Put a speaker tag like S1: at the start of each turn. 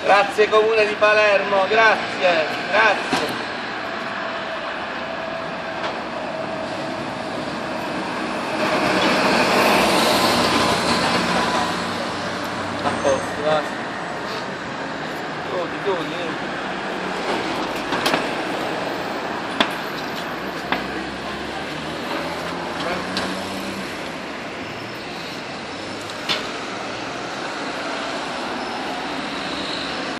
S1: Grazie Comune di Palermo, grazie, grazie. A posto, va. Chiudi, chiudi.